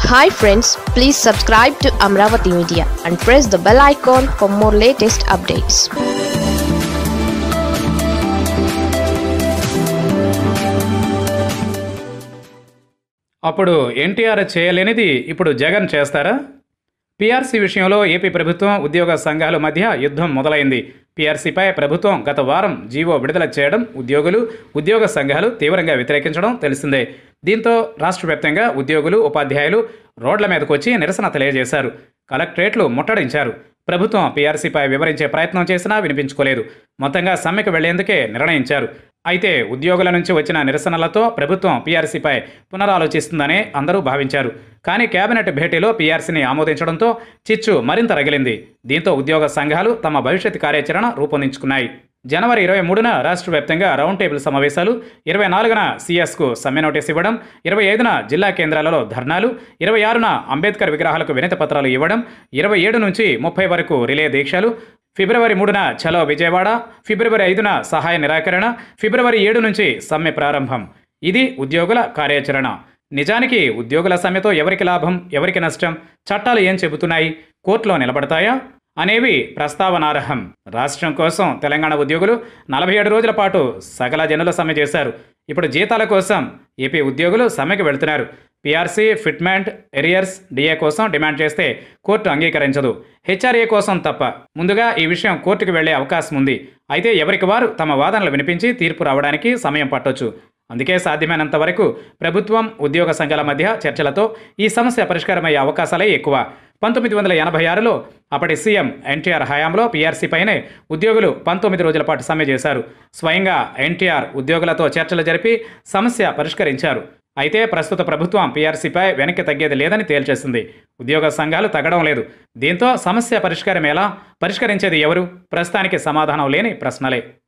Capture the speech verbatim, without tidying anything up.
Hi friends, please subscribe to Amaravathi Media and press the bell icon for more latest updates. అప్పుడు ఎన్టీఆర్ చేయలేనిది ఇప్పుడు జగన్ చేస్తారా? PRC విషయంలో AP ప్రభుత్వం ఉద్యోగ సంఘాల మధ్య యుద్ధం మొదలైంది. పీఆర్సీపై ప్రభుత్వం గత వారం జీవో విడుదల చేయడం ఉద్యోగులు, ఉద్యోగ సంఘాలు తీవ్రంగా వ్యతిరేకించడం తెలిసిందే. దీంతో రాష్ట్ర వ్యాప్తంగా ఉద్యోగులు, ఉపాధ్యాయులు రోడ్ల మీదకు వచ్చి నిరసన తెలియజేశారు. కలెక్టరేట్లు ముట్టడించారు. ప్రభుత్వం పీఆర్సీపై వివరించే ప్రయత్నం చేసినా వినిపించుకోలేదు. మొత్తంగా సమ్మెకు వెళ్లేందుకే నిర్ణయించారు. అయితే ఉద్యోగుల నుంచి వచ్చిన నిరసనలతో ప్రభుత్వం పీఆర్సీపై పునరాలోచిస్తుందని అందరూ భావించారు. కానీ కేబినెట్ భేటీలో పీఆర్సీని ఆమోదించడంతో చిచ్చు మరింత రగిలింది. దీంతో ఉద్యోగ సంఘాలు తమ భవిష్యత్ కార్యాచరణ రూపొందించుకున్నాయి. జనవరి ఇరవై మూడున రాష్ట్ర వ్యాప్తంగా రౌండ్ టేబుల్ సమావేశాలు, ఇరవై నాలుగున సీఎస్కు సమ్మె నోటీస్ ఇవ్వడం, ఇరవై ఐదున జిల్లా కేంద్రాలలో ధర్నాలు, ఇరవై ఆరున అంబేద్కర్ విగ్రహాలకు వినతి పత్రాలు ఇవ్వడం, ఇరవై ఏడు నుంచి ముప్పై వరకు రిలే దీక్షలు, ఫిబ్రవరి మూడున చలో విజయవాడ, ఫిబ్రవరి ఐదున సహాయ నిరాకరణ, ఫిబ్రవరి ఏడు నుంచి సమ్మె ప్రారంభం. ఇది ఉద్యోగుల కార్యాచరణ. నిజానికి ఉద్యోగుల సమ్మెతో ఎవరికి లాభం, ఎవరికి నష్టం, చట్టాలు ఏం చెబుతున్నాయి, కోర్టులో నిలబడతాయా అనేవి ప్రస్తావనార్హం. రాష్ట్రం కోసం తెలంగాణ ఉద్యోగులు నలభై ఏడు రోజుల పాటు సకల జనుల సమ్మె చేశారు. ఇప్పుడు జీతాల కోసం ఏపీ ఉద్యోగులు సమ్మెకు వెళుతున్నారు. పీఆర్సీ, ఫిట్మెంట్, ఎరియర్స్, డిఏ కోసం డిమాండ్ చేస్తే కోర్టు అంగీకరించదు. హెచ్ఆర్ఏ కోసం తప్ప. ముందుగా ఈ విషయం కోర్టుకు వెళ్లే అవకాశం ఉంది. అయితే ఎవరికి వారు తమ వాదనలు వినిపించి తీర్పు రావడానికి సమయం పట్టొచ్చు. అందుకే సాధ్యమైనంత వరకు ప్రభుత్వం, ఉద్యోగ సంఘాల మధ్య చర్చలతో ఈ సమస్య పరిష్కారమయ్యే అవకాశాలే ఎక్కువ. పంతొమ్మిది వందల ఎనభై ఆరులో అప్పటి సీఎం ఎన్టీఆర్ హయాంలో పీఆర్సీపైనే ఉద్యోగులు పంతొమ్మిది రోజుల పాటు సమ్మె చేశారు. స్వయంగా ఎన్టీఆర్ ఉద్యోగులతో చర్చలు జరిపి సమస్య పరిష్కరించారు. అయితే ప్రస్తుత ప్రభుత్వం పీఆర్సీపై వెనక్కి తగ్గేది లేదని తేల్చేసింది. ఉద్యోగ సంఘాలు తగ్గడం లేదు. దీంతో సమస్య పరిష్కారం ఎలా? పరిష్కరించేది ఎవరు? ప్రస్తుతానికి సమాధానం లేని ప్రశ్నలే.